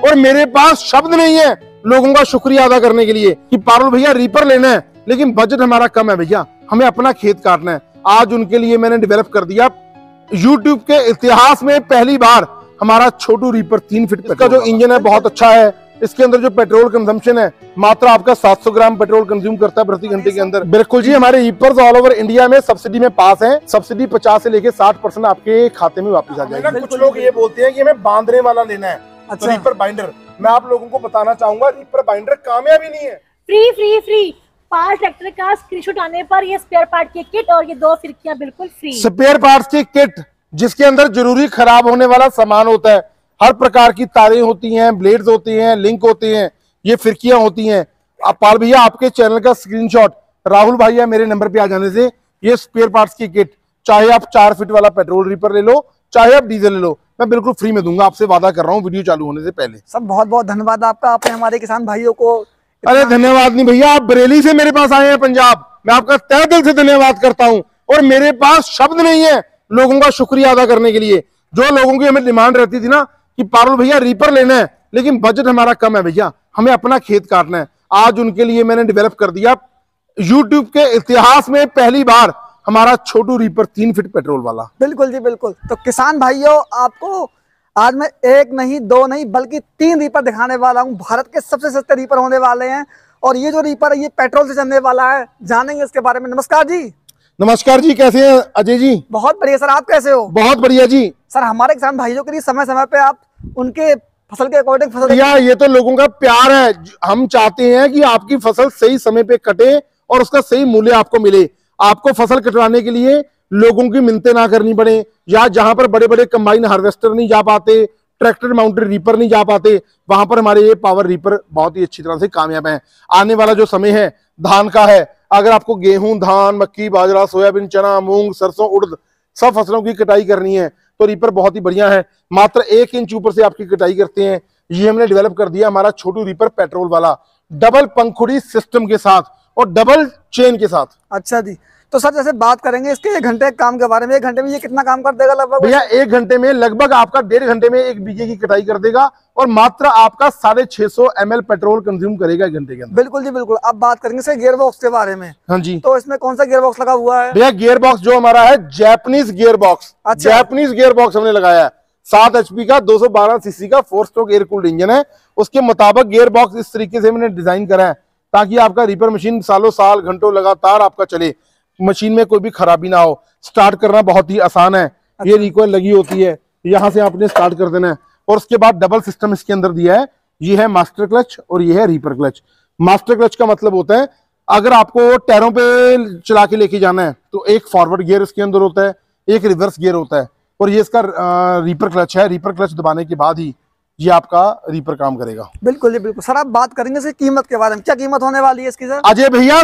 और मेरे पास शब्द नहीं है लोगों का शुक्रिया अदा करने के लिए कि पारुल भैया रीपर लेना है, लेकिन बजट हमारा कम है भैया, हमें अपना खेत काटना है। आज उनके लिए मैंने डेवलप कर दिया YouTube के इतिहास में पहली बार हमारा छोटू रीपर 3 फीट का जो इंजन है बहुत अच्छा है। इसके अंदर जो पेट्रोल कंजम्पशन है मात्र आपका 700 ग्राम पेट्रोल कंज्यूम करता है प्रति घंटे के अंदर। बिल्कुल जी, हमारे रीपर्स ऑल ओवर इंडिया में सब्सिडी में पास हैं। सब्सिडी 50 से लेके 60% आपके खाते में वापस आ जाएगी। कुछ लोग ये बोलते हैं कि हमें बांधने वाला लेना है, अच्छा। तो रीपर बाइंडर, मैं आप लोगों को बताना चाहूंगा रीपर बाइंडर कामयाबी नहीं है। फ्री फ्री फ्री 5 ट्रैक्टर का स्क्रीनशॉट आने पर ये स्पेयर पार्ट की किट और ये 2 फिरकियां बिल्कुल फ्री। स्पेयर पार्ट्स की किट जिसके अंदर जरूरी खराब होने वाला सामान होता है, हर प्रकार की तारें होती हैं, ब्लेड्स होती हैं, लिंक होते हैं, ये फिरकियां होती हैं। पाल भैया आपके चैनल का स्क्रीनशॉट राहुल भैया मेरे नंबर पे आ जाने से ये स्पेयर पार्ट्स की किट, चाहे आप 4 फीट वाला पेट्रोल रीपर ले लो, चाहे आप डीजल ले लो, मैं बिल्कुल फ्री में दूंगा, आपसे वादा कर रहा हूँ वीडियो चालू होने से पहले। सब बहुत बहुत धन्यवाद आपका, आपने हमारे किसान भाइयों को। अरे धन्यवाद नहीं भैया, आप बरेली से मेरे पास आए हैं पंजाब, मैं आपका तहे दिल से धन्यवाद करता हूँ। और मेरे पास शब्द नहीं है लोगों का शुक्रिया अदा करने के लिए। जो लोगों की हमें डिमांड रहती थी ना कि पारुल भैया रीपर लेना है, लेकिन बजट हमारा कम है भैया, हमें अपना खेत काटना है। आज उनके लिए मैंने डेवलप कर दिया YouTube के इतिहास में पहली बार हमारा छोटू रीपर 3 फीट पेट्रोल वाला। बिल्कुल जी बिल्कुल। तो किसान भाइयों, आपको आज मैं 1 नहीं 2 नहीं बल्कि 3 रीपर दिखाने वाला हूं। भारत के सबसे सस्ते रीपर होने वाले हैं और ये जो रीपर है ये पेट्रोल से चलने वाला है, जानेंगे इसके बारे में। नमस्कार जी। नमस्कार जी, कैसे हैं अजय जी? बहुत बढ़िया सर, आप कैसे हो? बहुत बढ़िया जी। सर हमारे किसान भाइयों के लिए समय समय पे आप उनके फसल के अकॉर्डिंग फसल भैया ये तो लोगों का प्यार है, हम चाहते हैं कि आपकी फसल सही समय पे कटे और उसका सही मूल्य आपको मिले। आपको फसल कटवाने के लिए लोगों की मिन्नतें ना करनी पड़े, या जहां पर बड़े बड़े कंबाइन हार्वेस्टर नहीं जा पाते, ट्रैक्टर माउंटेड रीपर नहीं जा पाते, वहां पर हमारे ये पावर रीपर बहुत ही अच्छी तरह से कामयाब है। आने वाला जो समय है धान का है, अगर आपको गेहूं, धान, मक्की, बाजरा, सोयाबीन, चना, मूंग, सरसों, उड़द सब फसलों की कटाई करनी है तो रीपर बहुत ही बढ़िया है। मात्र 1 इंच ऊपर से आपकी कटाई करते हैं। ये हमने डेवलप कर दिया हमारा छोटू रीपर पेट्रोल वाला, डबल पंखुड़ी सिस्टम के साथ और डबल चेन के साथ। अच्छा जी, तो सर जैसे बात करेंगे इसके 1 घंटे काम के बारे में, 1 घंटे में ये कितना काम कर देगा लगभग? भैया 1 घंटे में लगभग आपका 1.5 घंटे में 1 बीघे की कटाई कर देगा और मात्र आपका 650 ml पेट्रोल कंज्यूम करेगा 1 घंटे के अंदर। बिल्कुल जी बिल्कुल। अब बात करेंगे सर गियर बॉक्स के बारे में। हाँ जी, तो इसमें कौन सा गियर बॉक्स लगा हुआ है? भैया गियर बॉक्स जो हमारा है जैपनीज गियर बॉक्स। अच्छा। जैपनीज गियर बॉक्स हमने लगाया है। 7 HP का 212 cc का 4 स्ट्रोक एयर कूल्ड इंजन है। उसके मुताबिक गियर बॉक्स इस तरीके से मैंने डिजाइन करा है ताकि आपका रीपर मशीन सालों साल घंटों लगातार आपका चले, मशीन में कोई भी खराबी ना हो। स्टार्ट करना बहुत ही आसान है। ये रिकॉइल लगी होती है, यहाँ से आपने स्टार्ट कर देना है और उसके बाद डबल सिस्टम इसके अंदर दिया है। ये है मास्टर क्लच और ये है रीपर क्लच। मास्टर क्लच का मतलब होता है अगर आपको टायरों पे चला के लेके जाना है तो एक फॉरवर्ड गियर इसके अंदर होता है, एक रिवर्स गियर होता है और ये इसका रीपर क्लच है। रीपर क्लच दबाने के बाद ही ये आपका रीपर काम करेगा। बिल्कुल जी बिल्कुल। सर आप बात करेंगे इसकी कीमत के बारे में, क्या कीमत होने वाली है इसकी सर? अजय भैया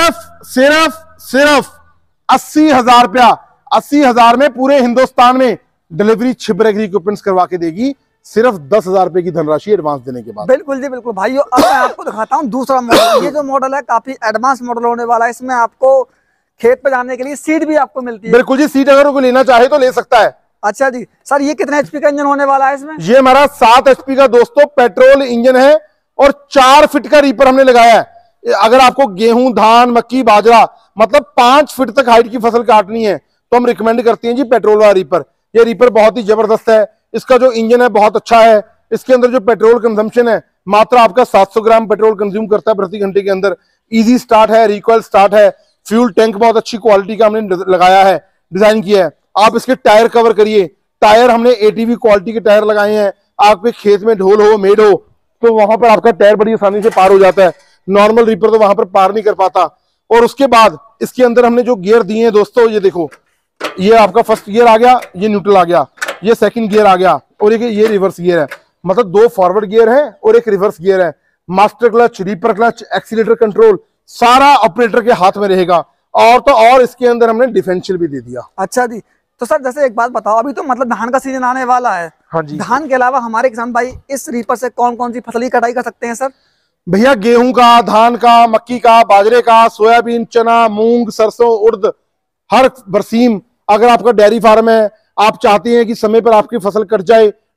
सिर्फ 80,000 रुपया, 80,000 में पूरे हिंदुस्तान में डिलीवरी छिपरेग इक्विपमेंट्स करवा के देगी, सिर्फ 10,000 रुपए की धनराशि एडवांस देने के बाद। बिल्कुल जी बिल्कुल। भाइयों अब मैं आपको दिखाता हूँ दूसरा मॉडल। ये जो मॉडल है काफी एडवांस मॉडल होने वाला है। इसमें आपको खेत पे जाने के लिए सीट भी आपको मिलती है। बिल्कुल जी, सीट अगर कोई लेना चाहे तो ले सकता है। अच्छा जी सर, ये कितने HP का इंजन होने वाला है इसमें? ये हमारा 7 HP का दोस्तों पेट्रोल इंजन है और 4 फीट का रीपर हमने लगाया है। अगर आपको गेहूं, धान, मक्की, बाजरा मतलब 5 फीट तक हाइट की फसल काटनी है तो हम रिकमेंड करते हैं जी पेट्रोल वाला रीपर। ये रीपर बहुत ही जबरदस्त है। इसका जो इंजन है बहुत अच्छा है। इसके अंदर जो पेट्रोल कंजम्पशन है मात्र आपका 700 ग्राम पेट्रोल कंज्यूम करता है प्रति घंटे के अंदर। इजी स्टार्ट है, रिकॉइल स्टार्ट है। फ्यूल टैंक बहुत अच्छी क्वालिटी का हमने लगाया है, डिजाइन किया है। आप इसके टायर कवर करिए, टायर हमने ATV क्वालिटी के टायर लगाए हैं। आपके खेत में ढोल हो, मेड़ हो तो वहां पर आपका टायर बड़ी आसानी से पार हो जाता है। नॉर्मल रीपर तो वहां पर पार नहीं कर पाता। और उसके बाद इसके अंदर हमने जो गियर दिए हैं दोस्तों, ये देखो, ये आपका फर्स्ट गियर आ गया, ये न्यूट्रल आ गया, ये सेकंड गियर आ गया और ये रिवर्स गियर है। मतलब 2 फॉरवर्ड गियर है और एक रिवर्स गियर है। Master clutch, reaper clutch, accelerator control सारा ऑपरेटर के हाथ में रहेगा। और तो और इसके अंदर हमने डिफरेंशियल भी दे दिया। अच्छा जी, तो सर जैसे एक बात बताओ, अभी तो मतलब धान का सीजन आने वाला है। हाँ जी। धान के अलावा हमारे किसान भाई इस रीपर से कौन कौन सी फसल की कटाई कर सकते हैं सर? भैया गेहूं का, धान का, मक्की का, बाजरे का, सोयाबीन, चना, मूंग, सरसों, उड़द, हर बरसीम। अगर आपका डेयरी फार्म है, आप चाहते हैं कि समय पर आपकी फसल कट जाए,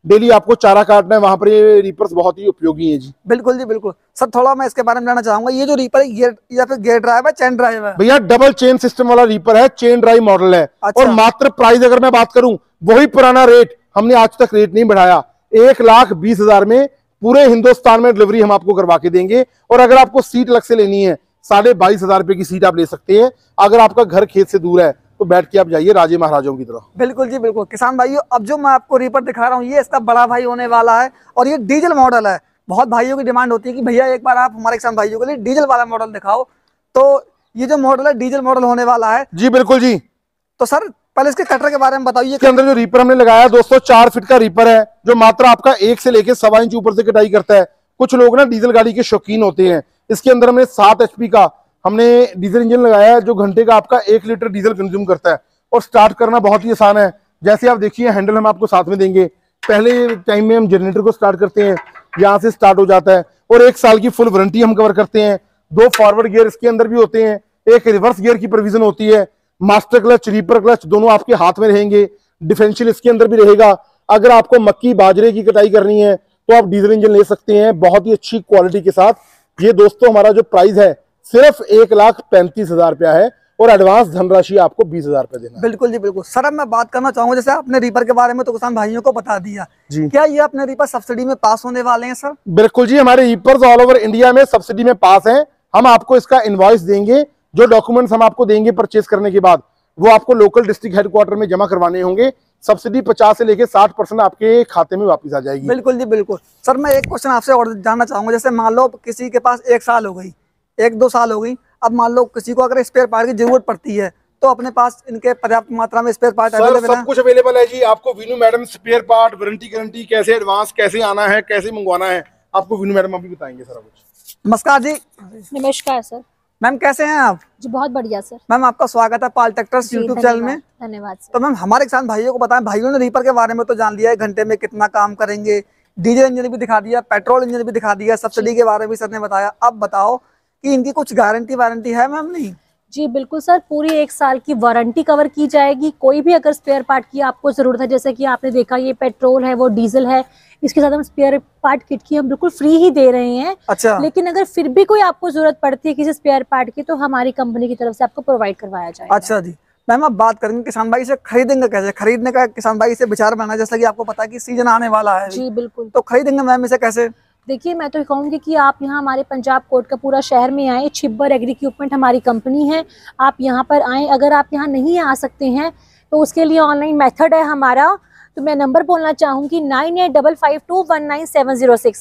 डेली आपको चारा काटना है, वहां पर ये रीपर्स बहुत ही उपयोगी है जी। बिल्कुल जी बिल्कुल। सर थोड़ा मैं इसके बारे में जानना चाहूंगा, ये जो रीपर है गियर या फिर गियर ड्राइव है, चेन ड्राइव है? भैया डबल चेन सिस्टम वाला रीपर है, चेन ड्राइव मॉडल है। अच्छा। और मात्र प्राइस अगर मैं बात करूं, वही पुराना रेट, हमने आज तक रेट नहीं बढ़ाया। 1,20,000 में पूरे हिंदुस्तान में डिलीवरी हम आपको करवा के देंगे। और अगर आपको सीट अलग से लेनी है, 22,500 रुपए की सीट आप ले सकते हैं। अगर आपका घर खेत से दूर है तो बैठ के आप जाइए राजे महाराजाओं की तरह। बिल्कुल जी बिल्कुल। किसान भाइयों, अब जो मैं आपको रीपर दिखा रहा हूँ ये इसका बड़ा भाई होने वाला है और ये डीजल मॉडल है। बहुत भाइयों की डिमांड होती है कि भैया एक बार आप हमारे किसान भाइयों के लिए डीजल वाला मॉडल दिखाओ, तो ये जो मॉडल है डीजल मॉडल होने वाला है। जी बिल्कुल जी। तो सर पहले इसके कटर के बारे में बताइए। इसके अंदर जो रीपर हमने लगाया दोस्तों 4 फीट का रीपर है, जो मात्र आपका 1 से लेकर 1.25 इंच ऊपर से कटाई करता है। कुछ लोग ना डीजल गाड़ी के शौकीन होते हैं। इसके अंदर हमने 7 HP का हमने डीजल इंजन लगाया है, जो घंटे का आपका 1 लीटर डीजल कंज्यूम करता है। और स्टार्ट करना बहुत ही आसान है। जैसे आप देखिए हैंडल हम आपको साथ में देंगे। पहले टाइम में हम जनरेटर को स्टार्ट करते हैं, यहाँ से स्टार्ट हो जाता है। और 1 साल की फुल वारंटी हम कवर करते हैं। 2 फॉरवर्ड गियर इसके अंदर भी होते हैं, एक रिवर्स गियर की प्रोविजन होती है। मास्टर क्लच, रीपर क्लच दोनों आपके हाथ में रहेंगे। डिफरेंशियल इसके अंदर भी रहेगा। अगर आपको मक्की बाजरे की कटाई करनी है तो आप डीजल इंजन ले सकते हैं बहुत ही अच्छी क्वालिटी के साथ। ये दोस्तों हमारा जो प्राइस है सिर्फ 1,35,000 रुपया है और एडवांस धनराशि आपको 20,000 रुपए देना है। बिल्कुल जी बिल्कुल। सर अब मैं बात करना चाहूंगा, जैसे आपने रीपर के बारे में तो किसान भाइयों को बता दिया जी। क्या ये अपने रीपर सब्सिडी में पास होने वाले हैं सर? बिल्कुल जी, हमारे रीपर्स ऑल ओवर इंडिया में सब्सिडी में पास हैं। हम आपको इसका इनवॉइस देंगे, जो डॉक्यूमेंट्स हम आपको देंगे परचेज करने के बाद वो आपको लोकल डिस्ट्रिक्ट हेडक्वार्टर में जमा करवाने होंगे। सब्सिडी 50 से लेकर 60% आपके खाते में वापस आ जाएगी। बिल्कुल जी बिल्कुल। सर मैं एक क्वेश्चन आपसे और जानना चाहूंगा, जैसे मान लो किसी के पास 1 साल हो गई, 1-2 साल हो गई, अब मान लो किसी को अगर स्पेयर पार्ट की जरूरत पड़ती है तो अपने पास इनके पर्याप्त मात्रा में स्पेयर पार्ट अवेलेबल है? सब कुछ अवेलेबल है जी। आपको Vinu madam spare part, warranty guarantee, कैसे एडवांस कैसे आना है, कैसे मंगवाना है, आपको विनू मैडम अभी बताएंगे सारा कुछ। नमस्कार जी। नमस्कार सर। मैम कैसे हैं आप? जी बहुत बढ़िया सर। मैम आपका स्वागत है पाल ट्रैक्टर्स यूट्यूब चैनल में। धन्यवाद सर। तो मैम हमारे किसान भाइयों को बताएं, भाइयों ने रीपर के बारे में तो जान लिया है, घंटे में कितना काम करेंगे, डीजल इंजन भी दिखा दिया, पेट्रोल इंजन भी दिखा दिया, सब्सिडी के बारे में भी सर ने बताया। अब बताओ कि इनकी कुछ गारंटी वारंटी है मैम? नहीं जी बिल्कुल सर, पूरी 1 साल की वारंटी कवर की जाएगी। कोई भी अगर स्पेयर पार्ट की आपको जरूरत है, जैसे कि आपने देखा ये पेट्रोल है वो डीजल है, इसके साथ हम स्पेयर पार्ट किट की हम बिल्कुल फ्री ही दे रहे हैं। अच्छा। लेकिन अगर फिर भी कोई आपको जरूरत पड़ती है किसी स्पेयर पार्ट की तो हमारी कंपनी की तरफ से आपको प्रोवाइड करवाया जाएगा। अच्छा जी। मैम अब बात करेंगे किसान भाई से खरीदेंगे कैसे, खरीदने का किसान भाई से विचार बना, जैसा कि आपको पता है कि सीजन आने वाला है। जी बिल्कुल। तो खरीदेंगे मैम इसे कैसे? देखिए मैं तो कहूँगी कि आप यहाँ हमारे पंजाब कोट का पूरा शहर में आए। छिब्बर एग्री इक्विपमेंट हमारी कंपनी है, आप यहाँ पर आएँ। अगर आप यहाँ नहीं आ सकते हैं तो उसके लिए ऑनलाइन मेथड है हमारा। तो मैं नंबर बोलना चाहूँगी 9855219706,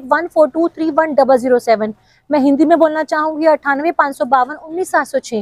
9814231007। मैं हिंदी में बोलना चाहूँगी 9855219706,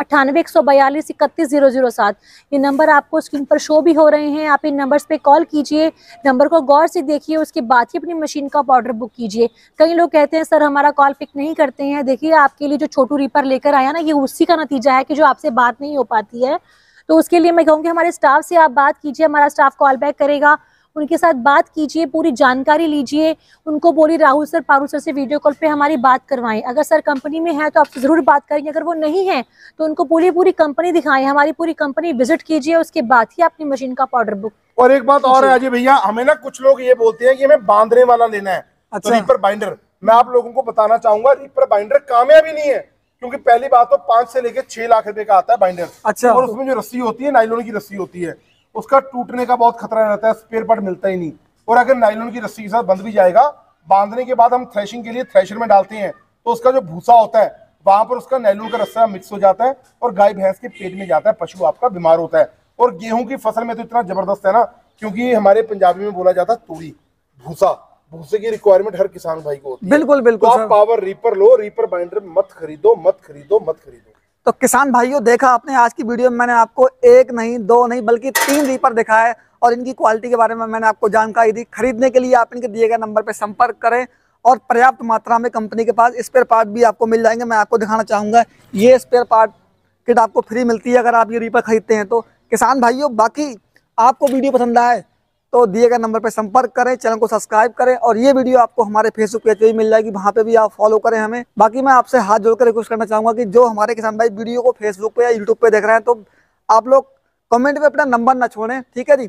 9814231007। ये नंबर आपको स्क्रीन पर शो भी हो रहे हैं। आप इन नंबर्स पे कॉल कीजिए, नंबर को गौर से देखिए, उसके बाद ही अपनी मशीन का ऑर्डर बुक कीजिए। कई लोग कहते हैं सर हमारा कॉल पिक नहीं करते हैं। देखिए आपके लिए जो छोटू रीपर लेकर आया ना, ये उसी का नतीजा है कि जो आपसे बात नहीं हो पाती है। तो उसके लिए मैं कहूँगी हमारे स्टाफ से आप बात कीजिए, हमारा स्टाफ कॉल बैक करेगा, उनके साथ बात कीजिए, पूरी जानकारी लीजिए। उनको बोलिए राहुल सर, पारुल सर से वीडियो कॉल पे हमारी बात करवाएं। अगर सर कंपनी में है तो आपसे जरूर बात करेंगे, अगर वो नहीं है तो उनको पूरी कंपनी दिखाएं, हमारी पूरी कंपनी विजिट कीजिए, उसके बाद ही अपनी मशीन का ऑर्डर बुक। और एक बात और है अजय भैया, हमें ना कुछ लोग ये बोलते हैं कि हमें बांधने वाला लेना है। अच्छा। तो रीपर बाइंडर, मैं आप लोगों को बताना चाहूंगा रीपर बाइंडर कामयाबी नहीं है, क्योंकि पहली बात तो 5 से लेकर 6 लाख रुपए का आता है बाइंडर। अच्छा। और उसमें जो रस्सी होती है नायलॉन की रस्सी होती है, उसका टूटने का बहुत खतरा रहता है, स्पेयर पार्ट मिलता ही नहीं। और अगर नायलॉन की रस्सी के साथ बंध भी जाएगा, बांधने के बाद हम थ्रेशिंग के लिए थ्रेशर में डालते हैं तो उसका जो भूसा होता है वहां पर उसका नायलॉन का रस्सा मिक्स हो जाता है और गाय भैंस के पेट में जाता है, पशु आपका बीमार होता है। और गेहूं की फसल में तो इतना जबरदस्त है ना, क्योंकि हमारे पंजाबी में बोला जाता है तूड़ी, भूसा, भूसे की रिक्वायरमेंट हर किसान भाई को होती है। बिल्कुल बिल्कुल। तो आप पावर रीपर लो, रीपर बाइंडर मत खरीदो, मत खरीदो, मत खरीदो। तो किसान भाइयों देखा आपने आज की वीडियो में मैंने आपको 1 नहीं 2 नहीं बल्कि 3 रीपर दिखाए और इनकी क्वालिटी के बारे में मैंने आपको जानकारी दी। खरीदने के लिए आप इनके दिए गए नंबर पर संपर्क करें और पर्याप्त मात्रा में कंपनी के पास स्पेयर पार्ट भी आपको मिल जाएंगे। मैं आपको दिखाना चाहूँगा ये स्पेयर पार्ट किट आपको फ्री मिलती है अगर आप ये रीपर खरीदते हैं तो। किसान भाइयों बाकी आपको वीडियो पसंद आए तो दिए गए नंबर पर संपर्क करें, चैनल को सब्सक्राइब करें और ये वीडियो आपको हमारे फेसबुक पेज पे भी मिल जाएगी, वहाँ पे भी आप फॉलो करें हमें। बाकी मैं आपसे हाथ जोड़कर रिक्वेस्ट करना चाहूँगा कि जो हमारे किसान भाई वीडियो को फेसबुक पे या यूट्यूब पे देख रहे हैं तो आप लोग कमेंट में अपना नंबर ना छोड़ें, ठीक है जी।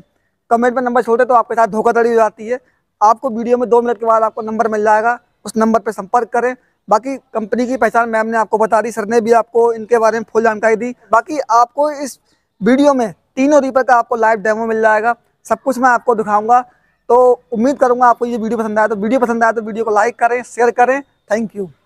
कमेंट में नंबर छोड़े तो आपके साथ धोखाधड़ी हो जाती है। आपको वीडियो में 2 मिनट के बाद आपको नंबर मिल जाएगा, उस नंबर पर संपर्क करें। बाकी कंपनी की पहचान मैम ने आपको बता दी, सर ने भी आपको इनके बारे में फुल जानकारी दी। बाकी आपको इस वीडियो में तीनों रीपर का आपको लाइव डेमो मिल जाएगा, सब कुछ मैं आपको दिखाऊंगा। तो उम्मीद करूंगा आपको ये वीडियो पसंद आया तो वीडियो को लाइक करें, शेयर करें। Thank you.